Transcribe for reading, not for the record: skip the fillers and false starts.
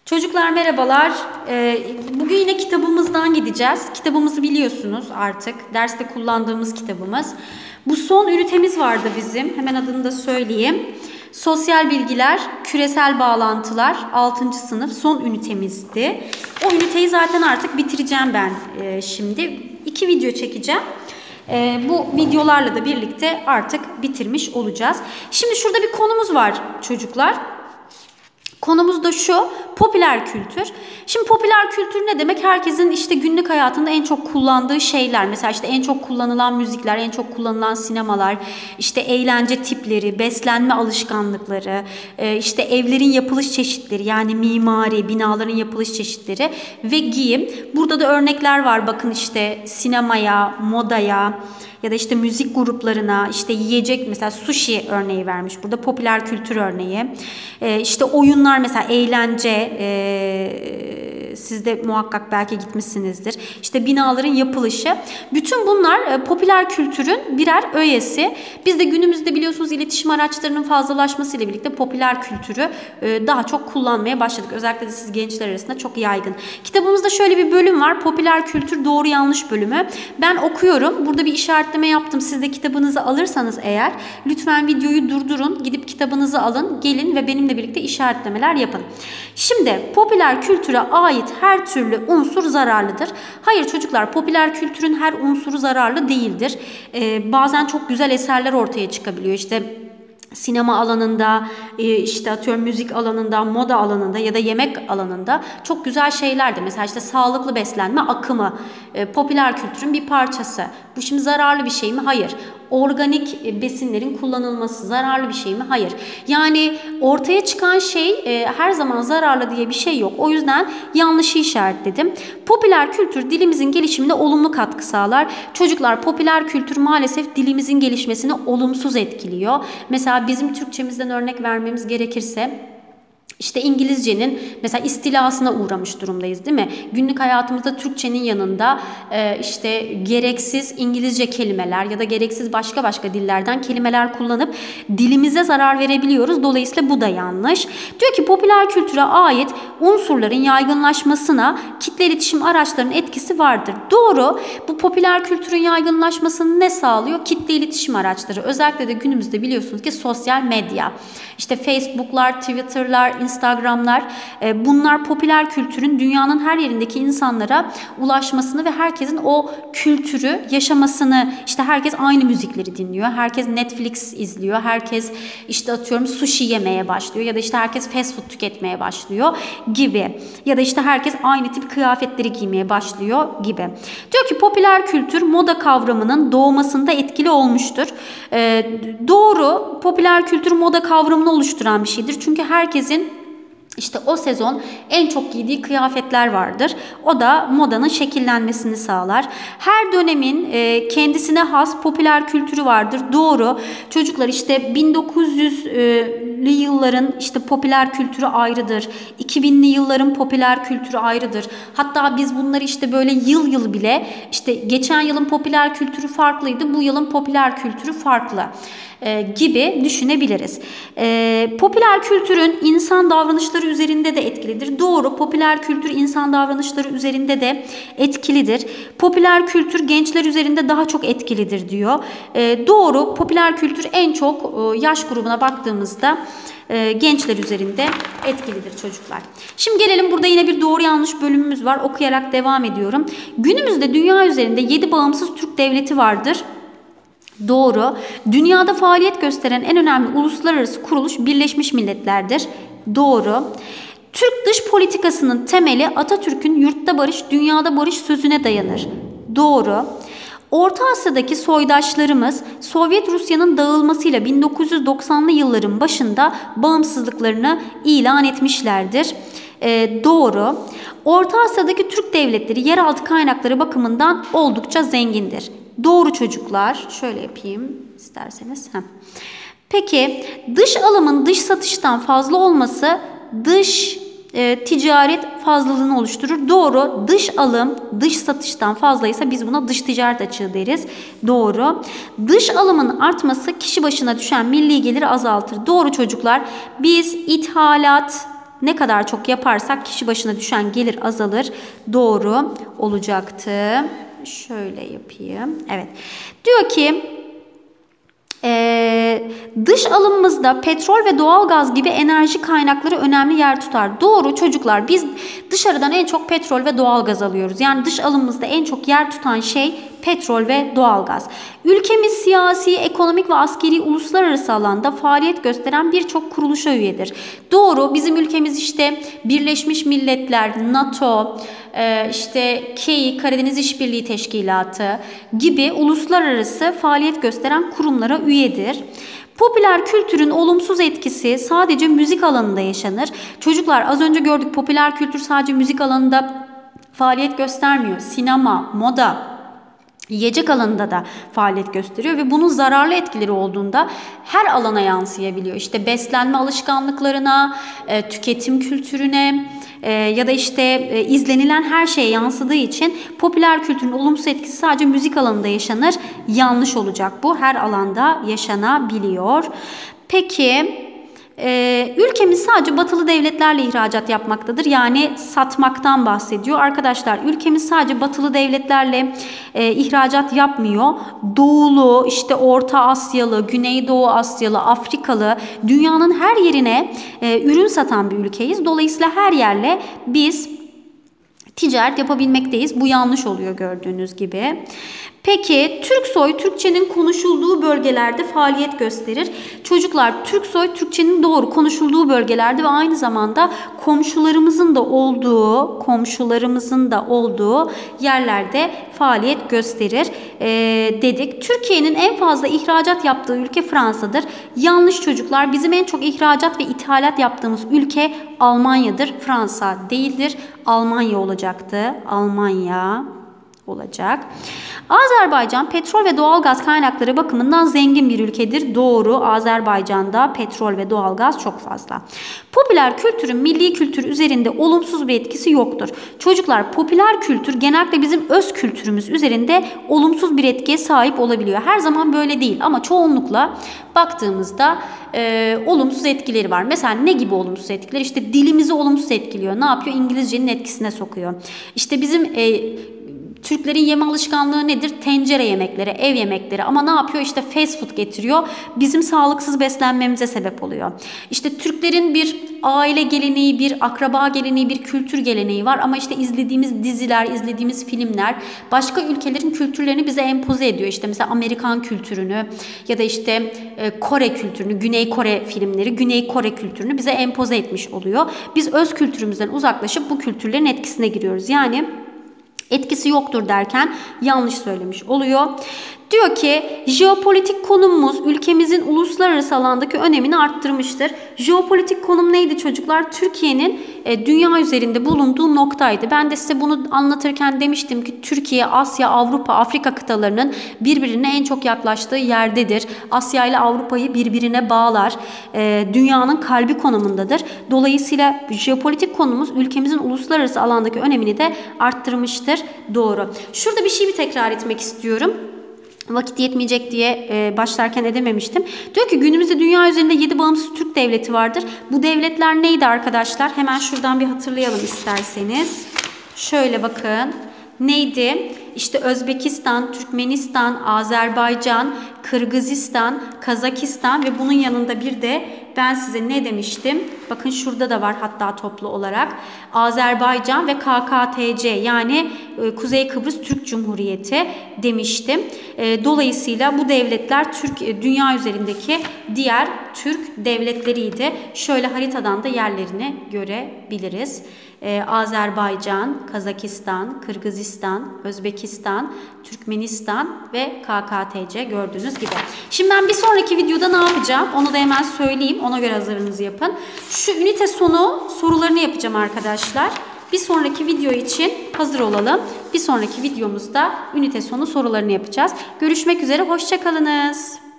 Çocuklar merhabalar. Bugün yine kitabımızdan gideceğiz. Kitabımızı biliyorsunuz artık. Derste kullandığımız kitabımız. Bu son ünitemiz vardı bizim. Hemen adını da söyleyeyim. Sosyal bilgiler, küresel bağlantılar 6. sınıf son ünitemizdi. O üniteyi zaten artık bitireceğim ben şimdi. 2 video çekeceğim. Bu videolarla da birlikte artık bitirmiş olacağız. Şimdi şurada bir konumuz var çocuklar. Konumuz da şu, popüler kültür. Şimdi popüler kültür ne demek? Herkesin işte günlük hayatında en çok kullandığı şeyler. Mesela işte en çok kullanılan müzikler, en çok kullanılan sinemalar, işte eğlence tipleri, beslenme alışkanlıkları, işte evlerin yapılış çeşitleri, yani mimari, binaların yapılış çeşitleri ve giyim. Burada da örnekler var. Bakın işte sinemaya, modaya ya da işte müzik gruplarına, işte yiyecek, mesela sushi örneği vermiş. Burada popüler kültür örneği. İşte oyunlar, mesela eğlence, siz de muhakkak belki gitmişsinizdir. İşte binaların yapılışı. Bütün bunlar popüler kültürün birer öğesi. Biz de günümüzde biliyorsunuz iletişim araçlarının fazlalaşmasıyla birlikte popüler kültürü daha çok kullanmaya başladık. Özellikle de siz gençler arasında çok yaygın. Kitabımızda şöyle bir bölüm var. Popüler kültür doğru yanlış bölümü. Ben okuyorum. Burada bir işaretleme yaptım. Siz de kitabınızı alırsanız eğer lütfen videoyu durdurun. Gidip kitabınızı alın. Gelin ve benimle birlikte işaretlemeler yapın. Şimdi popüler kültüre ait her türlü unsur zararlıdır. Hayır çocuklar, popüler kültürün her unsuru zararlı değildir. Bazen çok güzel eserler ortaya çıkabiliyor. İşte sinema alanında, işte atıyorum müzik alanında, moda alanında ya da yemek alanında çok güzel şeyler de. Mesela işte sağlıklı beslenme akımı popüler kültürün bir parçası. Bu şimdi zararlı bir şey mi? Hayır. Organik besinlerin kullanılması zararlı bir şey mi? Hayır. Yani ortaya çıkan şey her zaman zararlı diye bir şey yok. O yüzden yanlışı işaretledim. Popüler kültür dilimizin gelişimine olumlu katkı sağlar. Çocuklar, popüler kültür maalesef dilimizin gelişmesini olumsuz etkiliyor. Mesela bizim Türkçemizden örnek vermemiz gerekirse, İşte İngilizcenin mesela istilasına uğramış durumdayız, değil mi? Günlük hayatımızda Türkçenin yanında işte gereksiz İngilizce kelimeler ya da gereksiz başka dillerden kelimeler kullanıp dilimize zarar verebiliyoruz. Dolayısıyla bu da yanlış. Diyor ki popüler kültüre ait unsurların yaygınlaşmasına kitle iletişim araçlarının etkisi vardır. Doğru. Bu popüler kültürün yaygınlaşmasını ne sağlıyor? Kitle iletişim araçları. Özellikle de günümüzde biliyorsunuz ki sosyal medya. İşte Facebook'lar, Twitter'lar, Instagram'lar, bunlar popüler kültürün dünyanın her yerindeki insanlara ulaşmasını ve herkesin o kültürü yaşamasını, işte herkes aynı müzikleri dinliyor, herkes Netflix izliyor, herkes işte atıyorum sushi yemeye başlıyor ya da işte herkes fast food tüketmeye başlıyor gibi, ya da işte herkes aynı tip kıyafetleri giymeye başlıyor gibi. Diyor ki popüler kültür moda kavramının doğmasında etkili olmuştur. Doğru, popüler kültür moda kavramını oluşturan bir şeydir. Çünkü herkesin İşte o sezon en çok giydiği kıyafetler vardır. O da modanın şekillenmesini sağlar. Her dönemin kendisine has popüler kültürü vardır. Doğru. Çocuklar, işte 1900'lü yılların işte popüler kültürü ayrıdır. 2000'li yılların popüler kültürü ayrıdır. Hatta biz bunları işte böyle yıl bile, işte geçen yılın popüler kültürü farklıydı, bu yılın popüler kültürü farklı gibi düşünebiliriz. Popüler kültürün insan davranışları üzerinde de etkilidir. Doğru, popüler kültür insan davranışları üzerinde de etkilidir. Popüler kültür gençler üzerinde daha çok etkilidir diyor. Doğru, popüler kültür en çok yaş grubuna baktığımızda gençler üzerinde etkilidir çocuklar. Şimdi gelelim, burada yine bir doğru yanlış bölümümüz var. Okuyarak devam ediyorum. Günümüzde dünya üzerinde 7 bağımsız Türk devleti vardır. Doğru. Dünyada faaliyet gösteren en önemli uluslararası kuruluş Birleşmiş Milletler'dir. Doğru. Türk dış politikasının temeli Atatürk'ün yurtta barış, dünyada barış sözüne dayanır. Doğru. Orta Asya'daki soydaşlarımız Sovyet Rusya'nın dağılmasıyla 1990'lı yılların başında bağımsızlıklarını ilan etmişlerdir. Doğru. Orta Asya'daki Türk devletleri yeraltı kaynakları bakımından oldukça zengindir. Doğru çocuklar. Şöyle yapayım isterseniz. Peki dış alımın dış satıştan fazla olması dış ticaret fazlalığını oluşturur. Doğru. Dış alım dış satıştan fazlaysa biz buna dış ticaret açığı deriz. Doğru. Dış alımın artması kişi başına düşen milli geliri azaltır. Doğru çocuklar. Biz ithalat ne kadar çok yaparsak kişi başına düşen gelir azalır. Doğru olacaktı. Şöyle yapayım. Evet. Diyor ki dış alımımızda petrol ve doğalgaz gibi enerji kaynakları önemli yer tutar. Doğru çocuklar, biz dışarıdan en çok petrol ve doğalgaz alıyoruz. Yani dış alımımızda en çok yer tutan şey petrol ve doğalgaz. Ülkemiz siyasi, ekonomik ve askeri uluslararası alanda faaliyet gösteren birçok kuruluşa üyedir. Doğru, bizim ülkemiz işte Birleşmiş Milletler, NATO, işte KEİ, Karadeniz İşbirliği Teşkilatı gibi uluslararası faaliyet gösteren kurumlara üyedir. Popüler kültürün olumsuz etkisi sadece müzik alanında yaşanır. Çocuklar, az önce gördük, popüler kültür sadece müzik alanında faaliyet göstermiyor. Sinema, moda, yiyecek alanında da faaliyet gösteriyor ve bunun zararlı etkileri olduğunda her alana yansıyabiliyor. İşte beslenme alışkanlıklarına, tüketim kültürüne ya da işte izlenilen her şeye yansıdığı için popüler kültürün olumsuz etkisi sadece müzik alanında yaşanır. Yanlış olacak bu. Her alanda yaşanabiliyor. Peki ülkemiz sadece batılı devletlerle ihracat yapmaktadır. Yani satmaktan bahsediyor. Arkadaşlar, ülkemiz sadece batılı devletlerle ihracat yapmıyor. Doğulu, işte Orta Asyalı, Güneydoğu Asyalı, Afrikalı, dünyanın her yerine ürün satan bir ülkeyiz. Dolayısıyla her yerle biz ticaret yapabilmekteyiz. Bu yanlış oluyor gördüğünüz gibi. Peki Türksoy, Türkçenin konuşulduğu bölgelerde faaliyet gösterir. Çocuklar, Türksoy, Türkçenin doğru konuşulduğu bölgelerde ve aynı zamanda komşularımızın da olduğu yerlerde faaliyet gösterir dedik. Türkiye'nin en fazla ihracat yaptığı ülke Fransa'dır. Yanlış çocuklar. Bizim en çok ihracat ve ithalat yaptığımız ülke Almanya'dır. Fransa değildir. Almanya olacaktı. Almanya olacak. Azerbaycan petrol ve doğalgaz kaynakları bakımından zengin bir ülkedir. Doğru. Azerbaycan'da petrol ve doğalgaz çok fazla. Popüler kültürün milli kültür üzerinde olumsuz bir etkisi yoktur. Çocuklar, popüler kültür genellikle bizim öz kültürümüz üzerinde olumsuz bir etkiye sahip olabiliyor. Her zaman böyle değil ama çoğunlukla baktığımızda olumsuz etkileri var. Mesela ne gibi olumsuz etkiler? İşte dilimizi olumsuz etkiliyor. Ne yapıyor? İngilizcenin etkisine sokuyor. İşte bizim Türklerin yeme alışkanlığı nedir? Tencere yemekleri, ev yemekleri. Ama ne yapıyor? İşte fast food getiriyor. Bizim sağlıksız beslenmemize sebep oluyor. İşte Türklerin bir aile geleneği, bir akraba geleneği, bir kültür geleneği var. Ama işte izlediğimiz diziler, izlediğimiz filmler başka ülkelerin kültürlerini bize empoze ediyor. İşte mesela Amerikan kültürünü ya da işte Kore kültürünü, Güney Kore filmleri, Güney Kore kültürünü bize empoze etmiş oluyor. Biz öz kültürümüzden uzaklaşıp bu kültürlerin etkisine giriyoruz. Yani etkisi yoktur derken yanlış söylemiş oluyor. Diyor ki jeopolitik konumumuz ülkemizin uluslararası alandaki önemini arttırmıştır. Jeopolitik konum neydi çocuklar? Türkiye'nin dünya üzerinde bulunduğu noktaydı. Ben de size bunu anlatırken demiştim ki Türkiye, Asya, Avrupa, Afrika kıtalarının birbirine en çok yaklaştığı yerdedir. Asya ile Avrupa'yı birbirine bağlar. Dünyanın kalbi konumundadır. Dolayısıyla jeopolitik konumumuz ülkemizin uluslararası alandaki önemini de arttırmıştır. Doğru. Şurada bir tekrar etmek istiyorum. Vakit yetmeyecek diye başlarken edememiştim. Diyor ki günümüzde dünya üzerinde 7 bağımsız Türk devleti vardır. Bu devletler neydi arkadaşlar? Hemen şuradan bir hatırlayalım isterseniz. Şöyle bakın. Neydi? İşte Özbekistan, Türkmenistan, Azerbaycan, Kırgızistan, Kazakistan ve bunun yanında bir de ben size ne demiştim? Bakın şurada da var hatta toplu olarak. Azerbaycan ve KKTC yani Kuzey Kıbrıs Türk Cumhuriyeti demiştim. Dolayısıyla bu devletler dünya üzerindeki diğer Türk devletleriydi. Şöyle haritadan da yerlerini görebiliriz. Azerbaycan, Kazakistan, Kırgızistan, Özbekistan, Türkmenistan ve KKTC gördüğünüz gibi. Şimdi ben bir sonraki videoda ne yapacağım? Onu da hemen söyleyeyim. Ona göre hazırlığınızı yapın. Şu ünite sonu sorularını yapacağım arkadaşlar. Bir sonraki video için hazır olalım. Bir sonraki videomuzda ünite sonu sorularını yapacağız. Görüşmek üzere. Hoşça kalınız.